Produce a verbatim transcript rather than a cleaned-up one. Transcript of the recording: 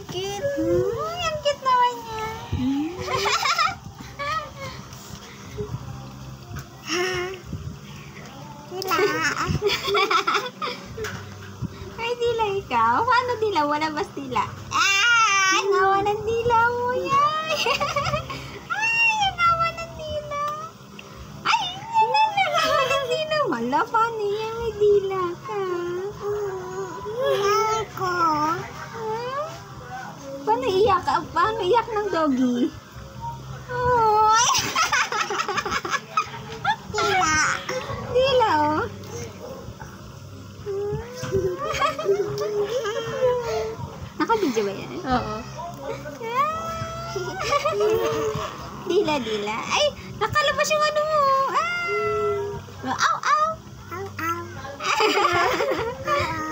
cute. Hmm, ang cute naman niya. Dila. Ay, Dila ikaw. Paano Dila? Wala bas Dila? Ay, ngawa ng Dila mo yan. Ay, ngawa ng Dila. Ay, ngawa ng Dila. Wala, paano yan? May Dila ka. Ako. Paano iyak? Paano iyak ng doggy? Oh. Dila. Dila, oh. Naka-video ba yan? Oo. Dila, Dila. Ay, nakalabas yung ano mo. Ah. Aw, aw. Aw, aw.